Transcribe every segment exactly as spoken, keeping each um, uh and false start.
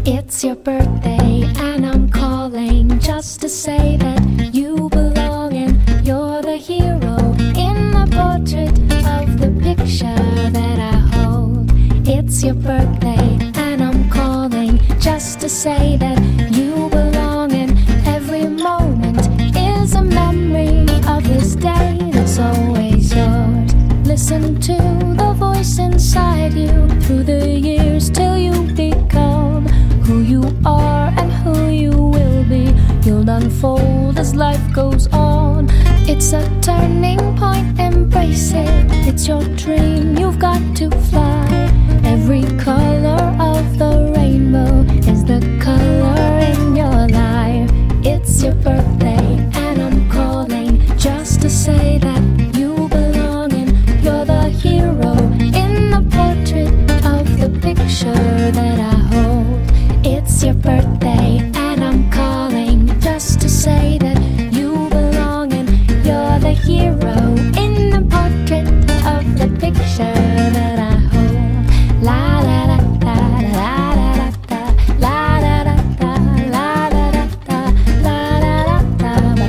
It's your birthday and I'm calling just to say that you belong and you're the hero in the portrait of the picture that I hold. It's your birthday and I'm calling just to say that you belong and every moment is a memory of this day that's always yours. Listen to the voice inside you through the years till you become who you are and who you will be. You'll unfold as life goes on. It's a turning point, embrace it. It's your dream, you've got to fly. Every color of the rainbow is the color in your life. It's your birthday and I'm calling just to say that you belong and you're the hero in the portrait of the picture that I hold. It's your birthday and I'm calling just to say that you belong and you're the hero in the portrait of the picture that I hold. La la la la la la la la la la la la la la la la la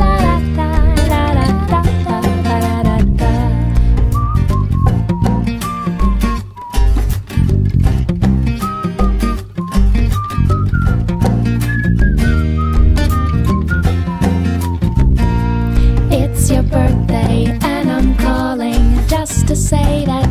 la la la. It's your birthday and I'm calling just to say that